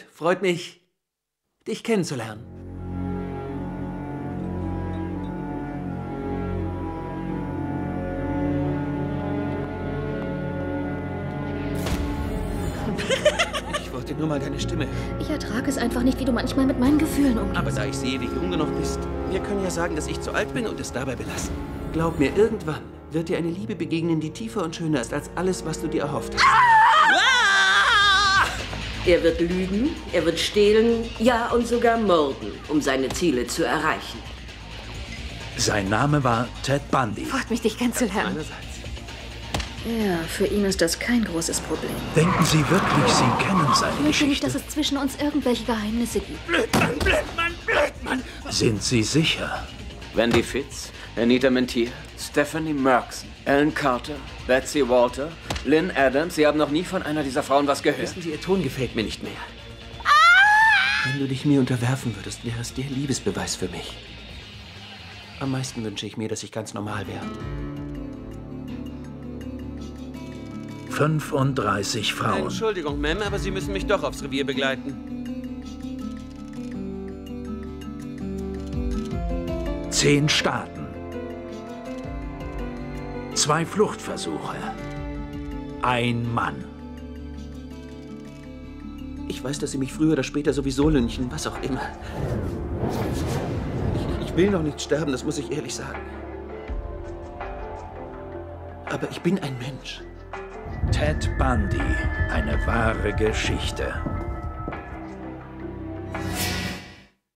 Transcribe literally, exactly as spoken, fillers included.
Freund. Freut mich, dich kennenzulernen. Ich wollte nur mal deine Stimme hören. Ich ertrage es einfach nicht, wie du manchmal mit meinen Gefühlen umgehst. Aber da ich sehe, wie jung du noch bist, wir können ja sagen, dass ich zu alt bin und es dabei belassen. Glaub mir, irgendwann wird dir eine Liebe begegnen, die tiefer und schöner ist als alles, was du dir erhofft hast. Ah! Er wird lügen, er wird stehlen, ja und sogar morden, um seine Ziele zu erreichen. Sein Name war Ted Bundy. Freut mich, dich kennenzulernen. Meinerseits. Ja, für ihn ist das kein großes Problem. Denken Sie wirklich, Sie kennen seine Ich möchte nicht, Geschichte? dass es zwischen uns irgendwelche Geheimnisse gibt. Blödmann, Blödmann, Blödmann! Sind Sie sicher? Wendy Fitz, Anita Mentier, Stephanie Merckson, Alan Carter, Betsy Walter, Lynn Adams. Sie haben noch nie von einer dieser Frauen was gehört. Wissen Sie, Ihr Ton gefällt mir nicht mehr. Wenn du dich mir unterwerfen würdest, wäre es der Liebesbeweis für mich. Am meisten wünsche ich mir, dass ich ganz normal wäre. fünfunddreißig Frauen. Entschuldigung, Ma'am, aber Sie müssen mich doch aufs Revier begleiten. Zehn Staaten. Zwei Fluchtversuche. Ein Mann. Ich weiß, dass Sie mich früher oder später sowieso lynchen, was auch immer. Ich, ich will noch nicht sterben, das muss ich ehrlich sagen. Aber ich bin ein Mensch. Ted Bundy. Eine wahre Geschichte.